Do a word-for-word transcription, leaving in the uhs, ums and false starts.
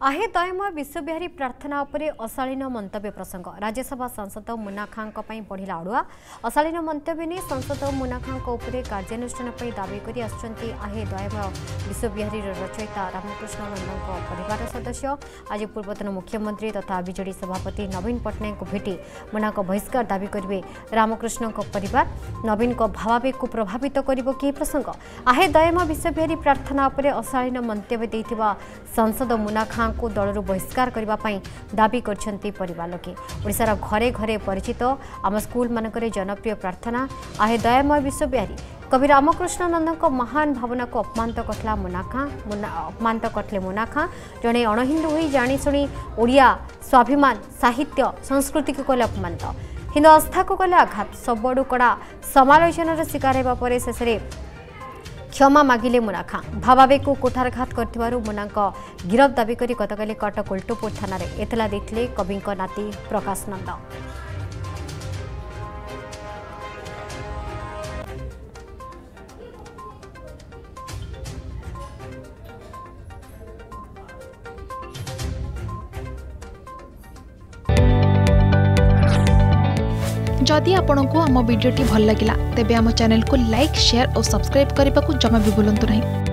आहे दयमय विश्वविहारी प्रार्थना उपरे अशालीन मंतव्य प्रसंग राज्यसभा सांसद मुन्ना खां बढ़िला अड़ुआ अशालीन मंतव्य ने सांसद मुन्ना खां उपरे कार्यानुष्ठान दावी कर आहे दयमय विश्वविहारी रचयिता रामकृष्ण नंदन परिवार सदस्य आज पूर्वतन मुख्यमंत्री तथा बीजेडी सभापति नवीन पट्टनायक को भेटी मुन्ना बहिष्कार दावी करेंगे रामकृष्ण परिवार नवीन को भावावेग को प्रभावित कर प्रसंग आहे दयमय विश्वविहारी प्रार्थना उपरे अशालीन मंतव्य देथिबा सांसद मुन्ना खां को दलरू बहिष्कार करने दावी करछंती परिवार लोके ओडिशार घरे घरे परिचित आम स्कूल मानकरे जनप्रिय प्रार्थना आहे दयामय विश्वविहारी कवि रामकृष्ण नंदन महान भावना को अपमानित करथिला मुन्ना खां अपमानित करथिले मुन्ना खां जड़े अणहिंदू होई जाणीशुणी ओडिया स्वाभिमान साहित्य संस्कृति को कले अपमानित हिंदू आस्था को कले आघात सबडू कड़ा समालोचनार शिकार हेबा परे शेषरे क्षमा मागिले मुन्ना खां भावावेग को कुठारघात कर मुन्ना गिरफ दावी कर गतकाली कटक उल्टुपुर थाना एतला देथिले कवि नाती प्रकाश नंद। जदि आपंक आम भिडी भल लगा तेब आम चैनल को लाइक शेयर और सब्सक्राइब करने को जमा भी भूलु नहीं।